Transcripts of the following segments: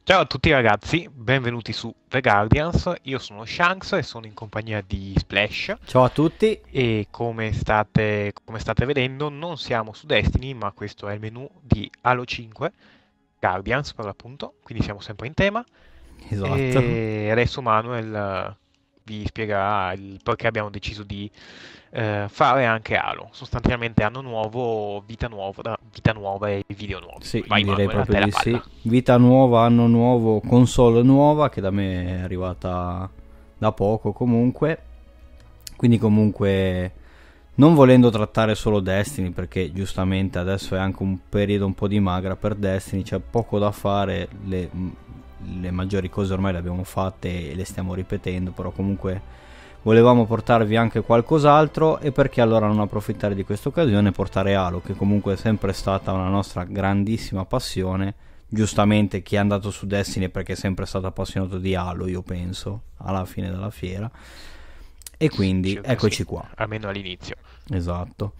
Ciao a tutti ragazzi, benvenuti su The Guardians, io sono Shanks e sono in compagnia di Splash Ciao a tutti. e come state vedendo non siamo su Destiny, ma questo è il menu di Halo 5, Guardians per l'appunto, quindi siamo sempre in tema. Esatto. E adesso Manuel vi spiegherà il perché abbiamo deciso di fare anche Halo. Sostanzialmente anno nuovo, vita nuova e video nuovi. Sì, Vai direi Manuel, a proprio te la di sì. palla. Vita nuova, anno nuovo, console nuova che da me è arrivata da poco comunque. Quindi comunque non volendo trattare solo Destiny perché giustamente adesso è anche un periodo un po' di magra per Destiny, c'è poco da fare, le maggiori cose ormai le abbiamo fatte e le stiamo ripetendo, però comunque volevamo portarvi anche qualcos'altro e perché allora non approfittare di questa occasione e portare Halo, che comunque è sempre stata una nostra grandissima passione. Giustamente chi è andato su Destiny è perché è sempre stato appassionato di Halo, io penso, alla fine della fiera. E quindi Circa sì, eccoci qua. almeno all'inizio. Esatto.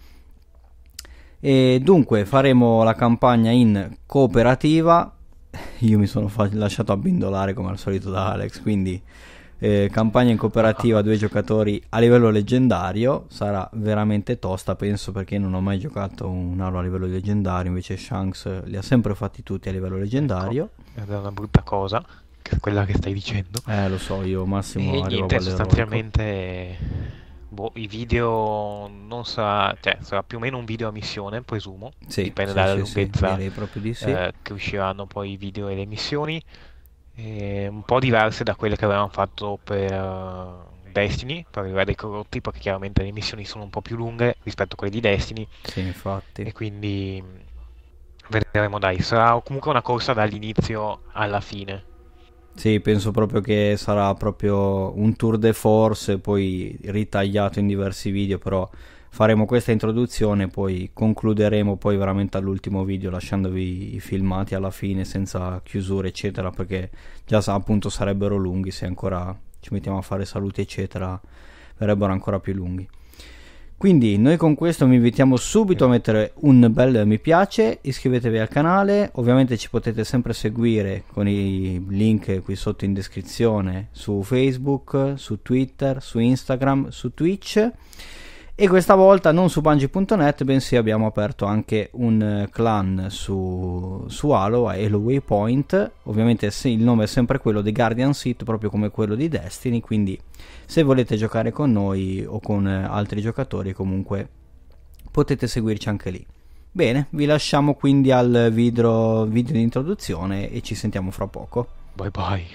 E dunque faremo la campagna in cooperativa. Io mi sono lasciato abbindolare come al solito da Alex, quindi campagna in cooperativa, due giocatori a livello leggendario. Sarà veramente tosta, penso, perché non ho mai giocato un Halo a livello leggendario, invece Shanks li ha sempre fatti tutti a livello Ecco, leggendario. ed è una brutta cosa, che è quella che stai dicendo. Lo so, io E massimo arrivavo niente, all'eroico. sostanzialmente, boh, i video non sarà, cioè, sarà più o meno un video a missione, presumo, Sì, dipende sì, dalla sì, sì, lunghezza direi proprio di sì. che usciranno poi i video e le missioni, un po' diverse da quelle che avevamo fatto per Destiny, per il Re dei Corrotti, perché chiaramente le missioni sono un po' più lunghe rispetto a quelle di Destiny, Sì, infatti. e quindi vedremo, dai, sarà comunque una corsa dall'inizio alla fine. Sì, penso proprio che sarà proprio un tour de force, poi ritagliato in diversi video, però faremo questa introduzione, poi concluderemo poi veramente all'ultimo video lasciandovi i filmati alla fine senza chiusure eccetera, perché già appunto sarebbero lunghi, se ancora ci mettiamo a fare saluti eccetera, verrebbero ancora più lunghi. Quindi noi con questo vi invitiamo subito a Esatto. mettere un bel mi piace, iscrivetevi al canale, ovviamente ci potete sempre seguire con i link qui sotto in descrizione su Facebook, su Twitter, su Instagram, su Twitch e questa volta non su Bungie.net bensì abbiamo aperto anche un clan su Halo, a Halo Waypoint, ovviamente il nome è sempre quello di Guardian Seat proprio come quello di Destiny, quindi se volete giocare con noi o con altri giocatori comunque potete seguirci anche lì. Bene, vi lasciamo quindi al video di introduzione e ci sentiamo fra poco. Bye bye.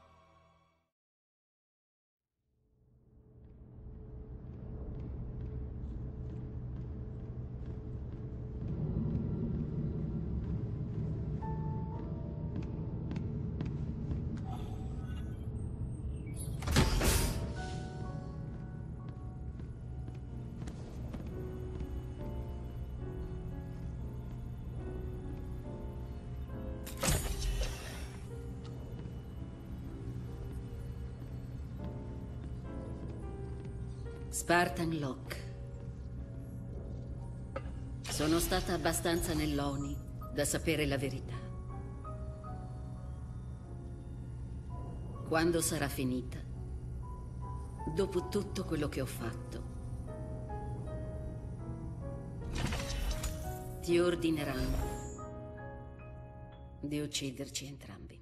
Spartan Locke. Sono stata abbastanza nell'ONI da sapere la verità. Quando sarà finita, dopo tutto quello che ho fatto, ti ordineranno di ucciderci entrambi.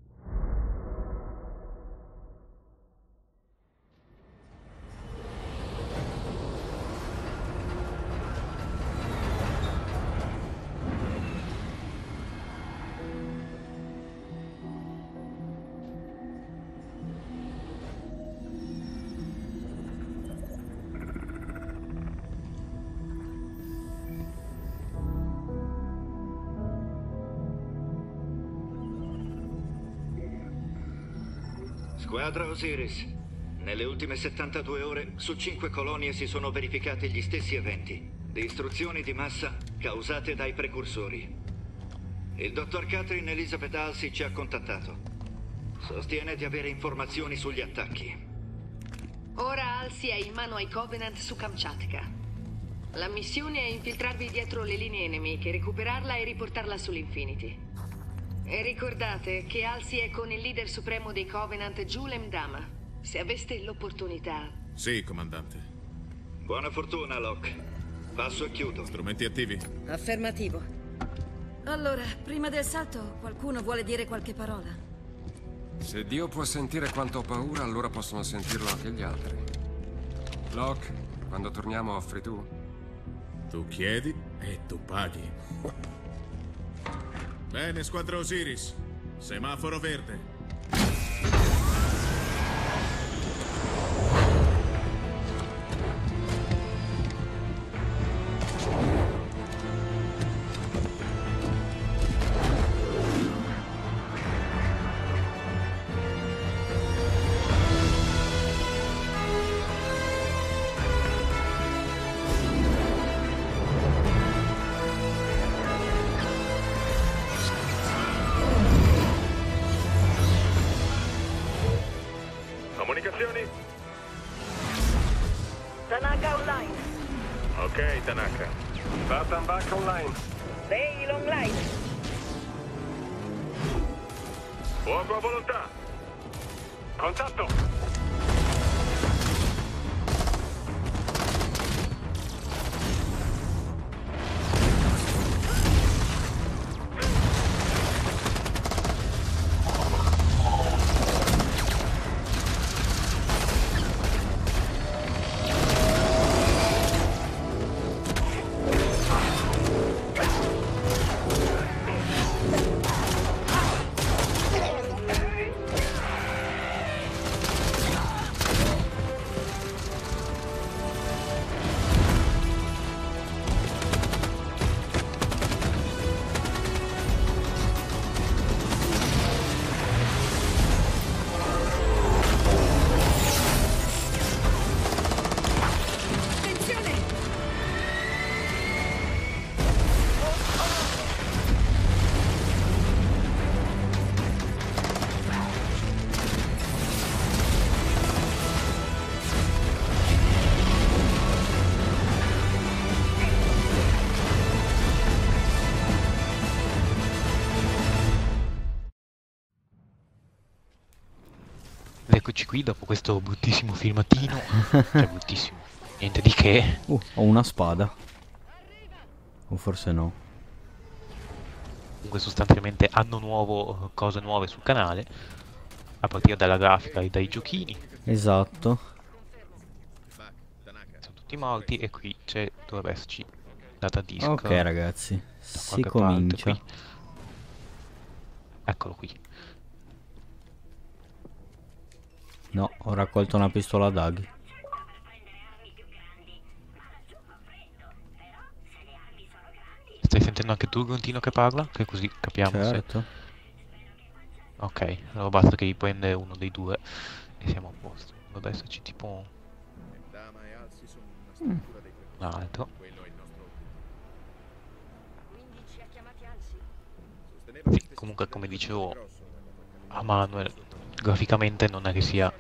Squadra Osiris. Nelle ultime 72 ore, su 5 colonie si sono verificati gli stessi eventi. Distruzioni di massa causate dai precursori. Il dottor Catherine Elizabeth Halsey ci ha contattato. Sostiene di avere informazioni sugli attacchi. Ora Halsey è in mano ai Covenant su Kamchatka. La missione è infiltrarvi dietro le linee nemiche, recuperarla e riportarla sull'Infinity. E ricordate che Alsi è con il leader supremo dei Covenant, Julem Dama. Se aveste l'opportunità... Sì, comandante. Buona fortuna, Locke. Passo e chiudo. Strumenti attivi? Affermativo. Allora, prima del salto, qualcuno vuole dire qualche parola? Se Dio può sentire quanto ho paura, allora possono sentirlo anche gli altri. Locke, quando torniamo offri tu? Tu chiedi e tu paghi. Bene, squadra Osiris. Semaforo verde. Comunicazioni? Tanaka online. Ok, Tanaka. Spartan back online. Bale online. Fuoco a volontà. Contatto. Ed eccoci qui dopo questo bruttissimo filmatino. Cioè, bruttissimo. Niente di che. Ho una spada. O forse no. Comunque sostanzialmente anno nuovo, cose nuove sul canale. A partire dalla grafica e dai giochini. Esatto. Sono tutti morti e qui dovrebbe esserci data disc. Ok ragazzi, da si qualche parte comincia. qui. Eccolo qui. No, ho raccolto una pistola a Daghi. Stai sentendo anche tu il Grontino che parla? Che così capiamo Certo. se... Ok, allora basta che gli prende uno dei due e siamo a posto. Dovrebbe esserci tipo un altro. Sì, comunque come dicevo a Manuel, graficamente non è che sia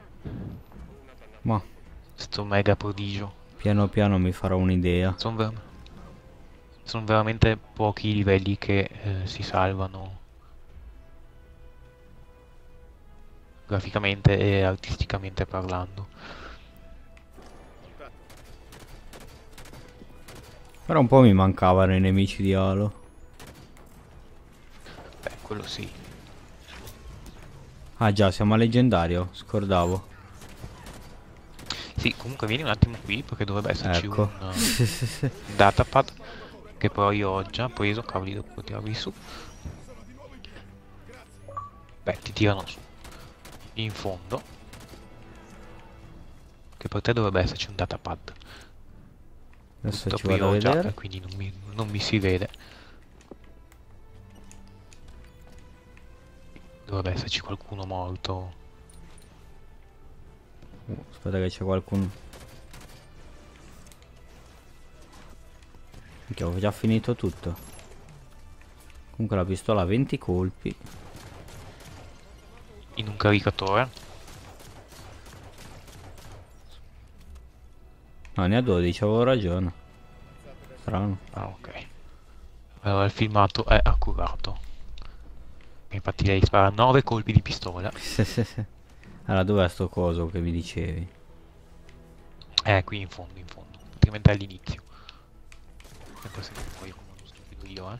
Ma sto mega prodigio. piano piano mi farò un'idea. Sono veramente pochi i livelli che si salvano graficamente e artisticamente parlando. Però un po' mi mancavano i nemici di Halo. Beh, quello sì. Ah già, siamo a leggendario, scordavo. Sì, comunque vieni un attimo qui perché dovrebbe esserci Ecco. un datapad che però io ho già preso, cavoli, devo tirarli su. Beh, ti tirano su. In fondo. Che per te dovrebbe esserci un datapad. Adesso ci Purtroppo io vado a ho già, vedere. e quindi non mi si vede. Dovrebbe esserci qualcuno morto. Aspetta che c'è qualcuno. Minchia, ho già finito tutto. Comunque la pistola ha 20 colpi. In un caricatore. No, ne ha 12, avevo ragione. Strano. Ah, ok. Allora il filmato è accurato. Infatti lei spara 9 colpi di pistola. Sì. Allora, dov'è sto coso che mi dicevi? Qui in fondo, praticamente all'inizio. Sempre se poi come uno stupido io,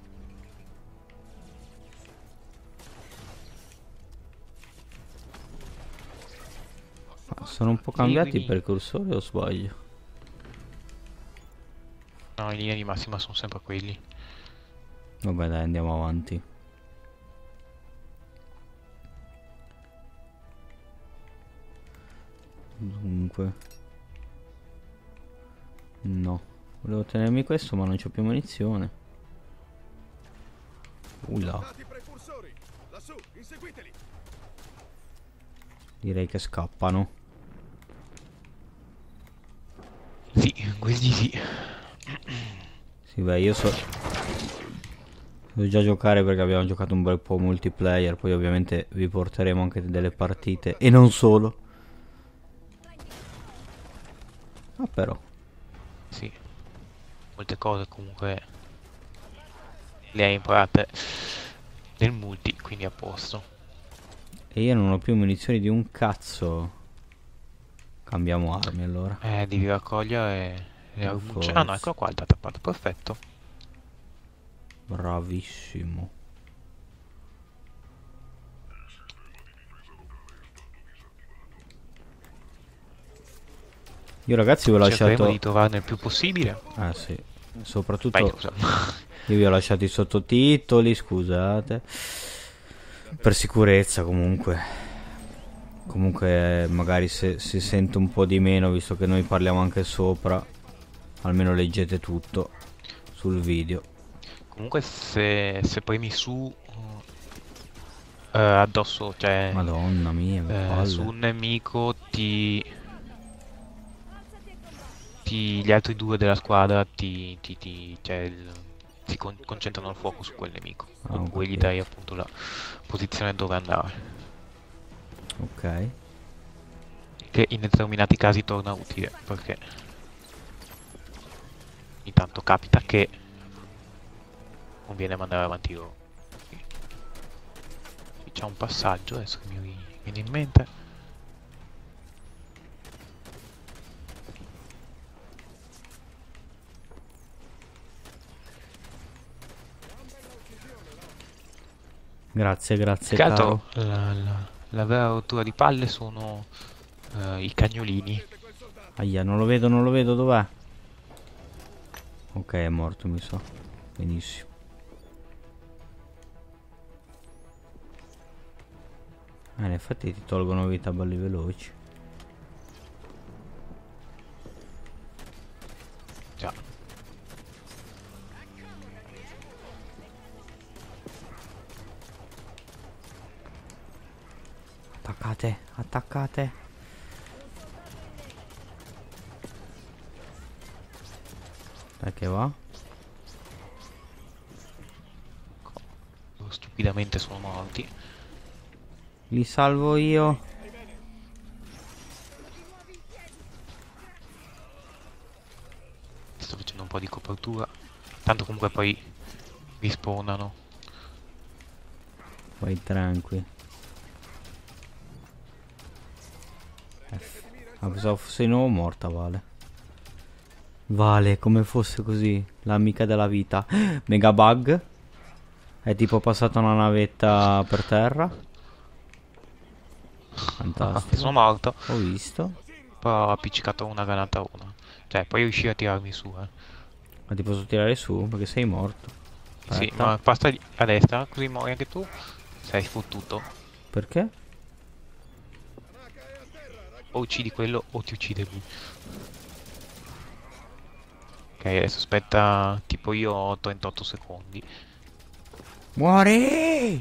Ma sono un po' cambiati i precursori o sbaglio? No, in linea di massima sono sempre quelli. Vabbè dai, andiamo avanti. Dunque. No. Volevo tenermi questo ma non c'ho più munizione. Là. Direi che scappano. Sì, questi sì. Sì, beh, io so già giocare perché abbiamo giocato un bel po' multiplayer. Poi ovviamente vi porteremo anche delle partite. E non solo. Ah, però. Sì. Molte cose comunque le hai imparate nel multi, quindi a posto. E io non ho più munizioni di un cazzo. Cambiamo armi allora. Devi raccogliere le armucce. Ah no, ecco qua il datapad, perfetto. Bravissimo. Io ragazzi vi ho lasciato... Cercheremo di trovarne il più possibile. Ah sì. Soprattutto... Vai, scusa. Io vi ho lasciato i sottotitoli, scusate. Per sicurezza comunque. Comunque magari se si sente un po' di meno, visto che noi parliamo anche sopra, almeno leggete tutto sul video. Comunque se premi su addosso, cioè Madonna mia, su un nemico gli altri due della squadra si concentrano il fuoco su quel nemico. Oppure gli dai appunto la posizione dove andare. Ok. Che in determinati casi torna utile, perché ogni tanto capita che conviene mandare avanti loro. Qui c'è un passaggio adesso che mi viene in mente. Grazie, Che altro, la vera rottura di palle sono i cagnolini. Aia, non lo vedo, dov'è? Ok, è morto, mi sa. Benissimo. In effetti ti tolgono vita belli veloci. Già. Attaccate, attaccate. Dai che va? Stupidamente sono morti. Li salvo io. Sto facendo un po' di copertura. Tanto comunque poi rispawnano. Vai tranqui. Ah, pensavo fosse di nuovo morta, Vale. Vale, come fosse così. L'amica della vita. Mega bug. È tipo passata una navetta per terra. Fantastico. Sono morto. Ho visto. Poi ho appiccicato una granata a una. Cioè, poi riuscì a tirarmi su, Ma ti posso tirare su? Perché sei morto. Aspetta. Sì, ma basta a destra, così muori anche tu. Sei sfottuto. Perché? O uccidi quello o ti uccide lui. Ok, adesso aspetta. Tipo io ho 38 secondi. Muori!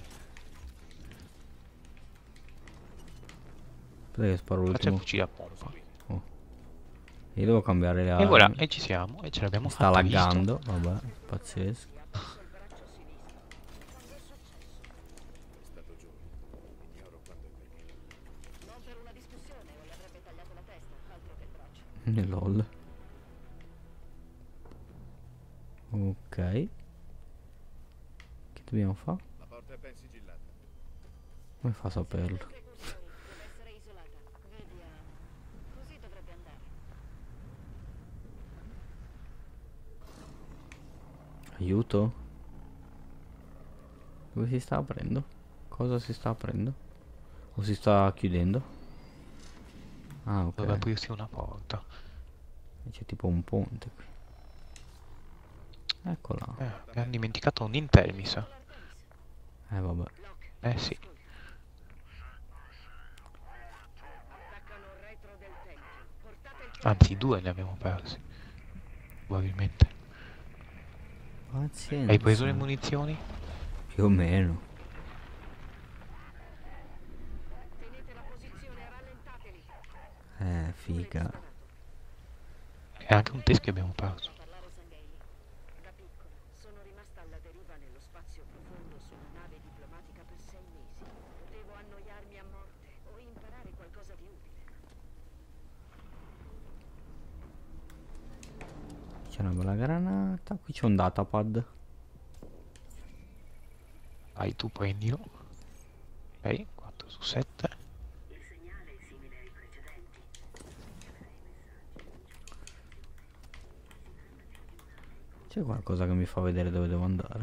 Aspetta che sparo Faccia il l'ultimo. fucile a pompa. Oh. Io devo cambiare le armi. E voilà, e ci siamo. E ce l'abbiamo Sta fatta. laggando. Vabbè, pazzesco. LOL. Ok. Che dobbiamo fare? La porta è ben sigillata. Come fa a saperlo? Aiuto? Dove si sta aprendo? Cosa si sta aprendo? O si sta chiudendo? Ah, ok. Dovrebbe aprirsi una porta. C'è tipo un ponte qui. Eccola. Abbiamo dimenticato un Intel, mi sa. Vabbè. Sì. Anzi, 2 ne abbiamo persi. Probabilmente. Pazienza. Hai preso le munizioni? Più o meno. Figa. E anche un teschio abbiamo perso. Sono rimasta alla deriva nello spazio profondo su una nave diplomatica per 6 mesi. Potevo annoiarmi a morte o imparare qualcosa di utile. C'è una bella granata. Qui c'è un datapad. Vai, tu prendilo. Ok, 4 su 7. C'è qualcosa che mi fa vedere dove devo andare?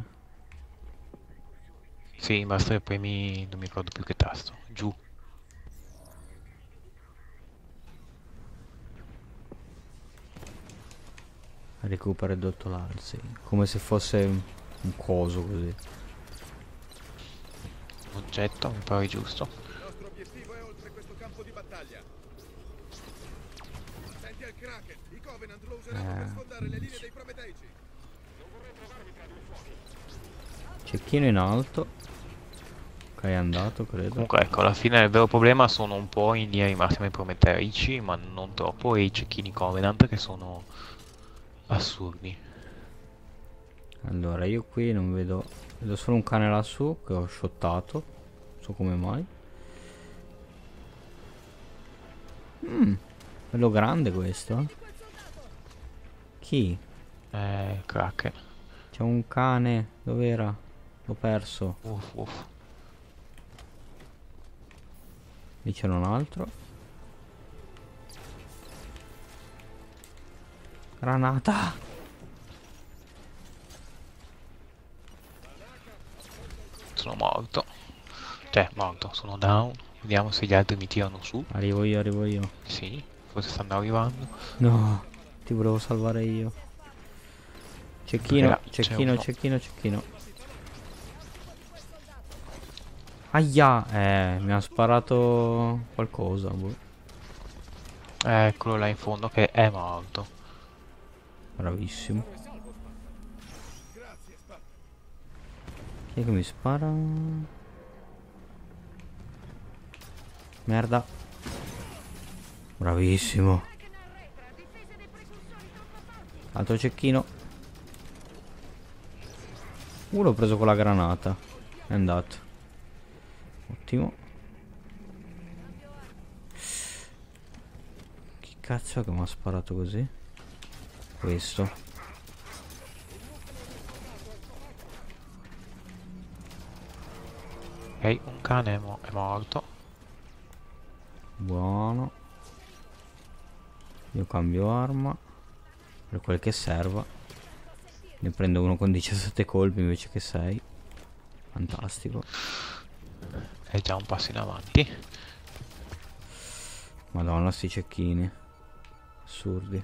Sì, basta che premi, non mi ricordo più che tasto. Giù. Recupera il dottolare, sì. Come se fosse un coso così. Un oggetto, mi pare giusto. Il nostro obiettivo è oltre questo campo di battaglia. Attenti al Kraken. I Covenant lo useranno per sfondare le linee dei Prometeici. Cecchino in alto. Ok, è andato, credo. Comunque ecco, alla fine il vero problema sono un po' in linea di massima i prometeici, ma non troppo, e i cecchini Covenant che sono assurdi. Allora, io qui non vedo. Vedo solo un cane lassù che ho shottato. Non so come mai. Bello grande questo. Chi? Kraken. C'è un cane. Dov'era? L'ho perso. Uff. Lì c'era un altro. Granata. Sono morto. Cioè, morto, sono down. Vediamo se gli altri mi tirano su. Arrivo io. Sì, forse stanno arrivando. No, ti volevo salvare io. Cecchino. Aia, mi ha sparato qualcosa. Boh. Eccolo là in fondo che è morto. Bravissimo. Chi è che mi spara? Merda. Bravissimo. Altro cecchino. L'ho preso con la granata. È andato. Ottimo. Chi cazzo è che mi ha sparato così? Questo. Ok, un cane è morto. Buono. Io cambio arma per quel che serva. Ne prendo uno con 17 colpi invece che 6. Fantastico. È già un passo in avanti. Madonna, sti cecchini assurdi.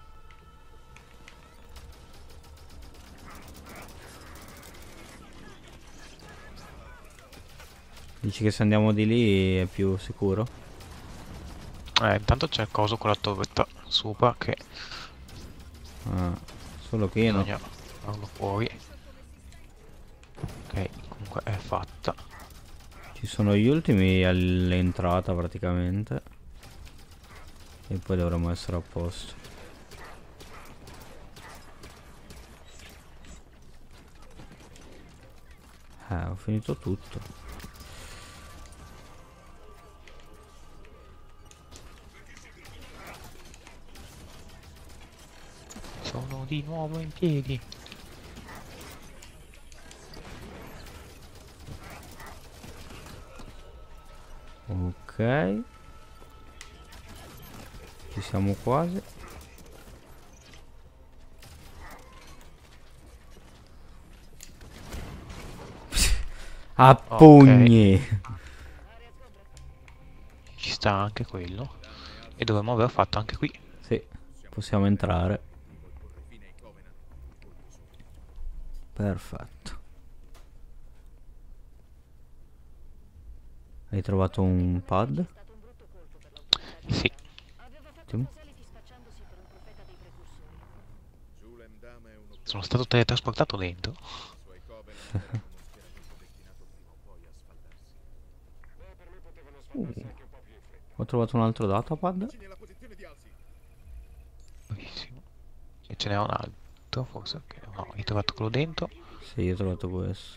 Dici che se andiamo di lì è più sicuro? Intanto c'è il coso con la torretta sopra che solo che io bisogna farlo fuori. Ok, comunque è fatta. Ci sono gli ultimi all'entrata praticamente. E poi dovremmo essere a posto. Ho finito tutto. Sono di nuovo in piedi. Ok. Ci siamo quasi. A pugni. Ci sta anche quello. E dovremmo aver fatto anche qui. Sì, possiamo entrare. Perfetto. Hai trovato un pad? Sì. Ottimo. Sono stato teletrasportato dentro. Ho trovato un altro datapad. Bellissimo. E ce n'è un altro, forse. Okay. No, hai trovato quello dentro. Sì, io ho trovato questo.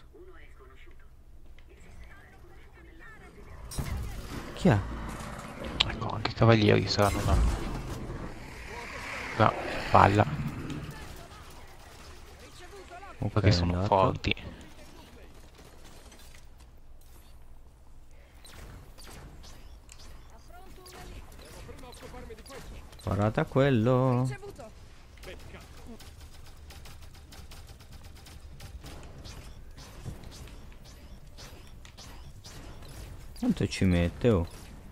Chi è? Ecco, anche i cavalieri saranno una palla. Ok, Perché sono andato. forti. Sparate a quello. Quanto ci mette, oh?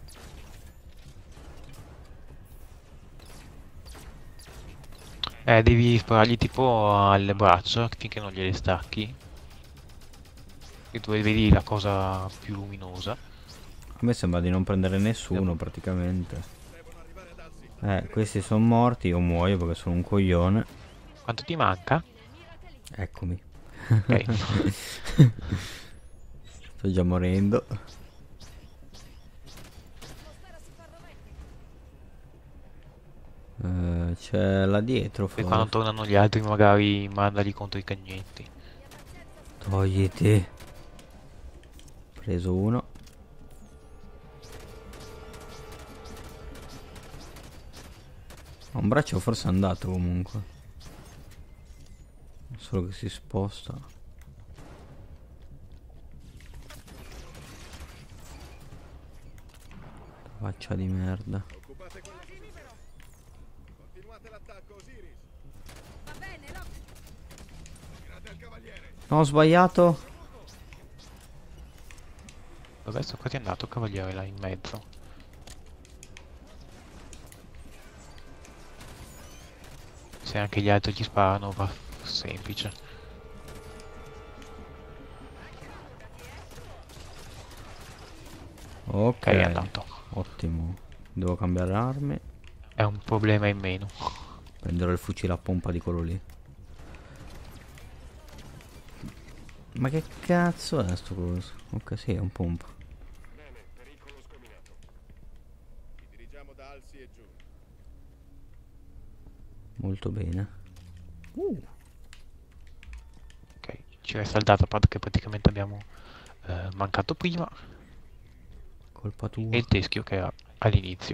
Devi sparargli tipo alle braccia finché non gliele stacchi. E tu vedi la cosa più luminosa. A me sembra di non prendere nessuno praticamente. Questi sono morti, io muoio perché sono un coglione. Quanto ti manca? Eccomi. Ok. Sto già morendo. C'è là dietro E forse. quando tornano gli altri magari mandali contro i cagnetti. Togliti. Preso uno. Un braccio forse è andato comunque. Solo che si sposta. Faccia di merda. No, ho sbagliato. Dov'è sto quasi andato il cavaliere là in mezzo? Se anche gli altri gli sparano va semplice. Ok, è andato. Ottimo. Devo cambiare armi. È un problema in meno. Prenderò il fucile a pompa di quello lì. Ma che cazzo è sto coso? Ok, sì, è un pompa. Bene, pericolo sgominato. Ci dirigiamo da Alsi e giù. Molto bene. Ok, ci resta il datapad che praticamente abbiamo mancato prima. Colpa tua. E il teschio che era all'inizio.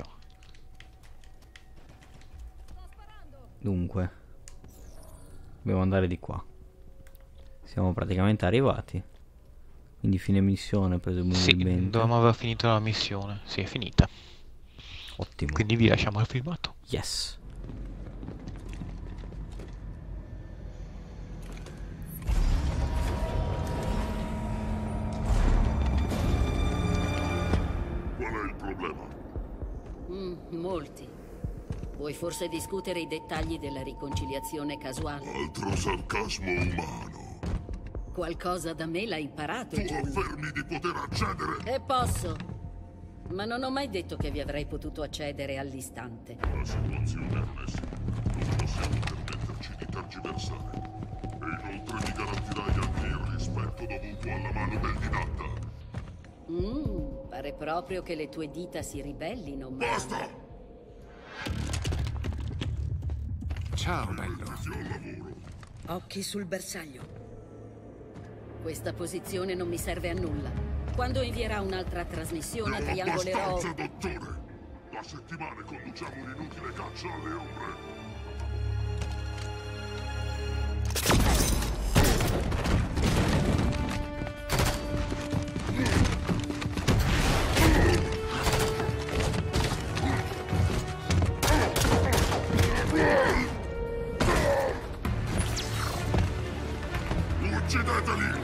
Dunque, dobbiamo andare di qua. Siamo praticamente arrivati. Quindi fine missione Sì, presumibilmente. dovremmo aver finito la missione. Sì, è finita. Ottimo. Quindi vi lasciamo al filmato. Yes. Qual è il problema? Molti. Vuoi forse discutere i dettagli della riconciliazione casuale? Altro sarcasmo umano. Qualcosa da me l'hai imparato, Tu Jules. affermi di poter accedere. E posso. Ma non ho mai detto che vi avrei potuto accedere all'istante. La situazione è messa. Non possiamo permetterci di tergiversare. E inoltre mi garantirai anche il rispetto dovuto alla mano del dinatta. Pare proprio che le tue dita si ribellino, ma... Basta! Ciao, bello. Al lavoro. Occhi sul bersaglio. Questa posizione non mi serve a nulla. Quando invierà un'altra trasmissione, triangolerò... Abbastanza, dottore! Da settimane conduciamo un'inutile caccia alle ombre. Teneteli!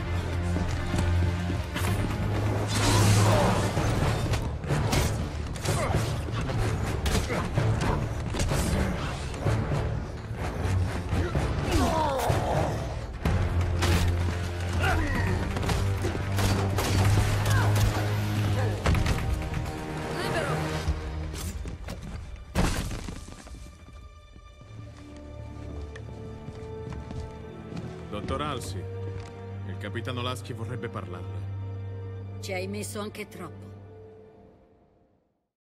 Dottor Halsey, il capitano Lasky vorrebbe parlarle. Ci hai messo anche troppo.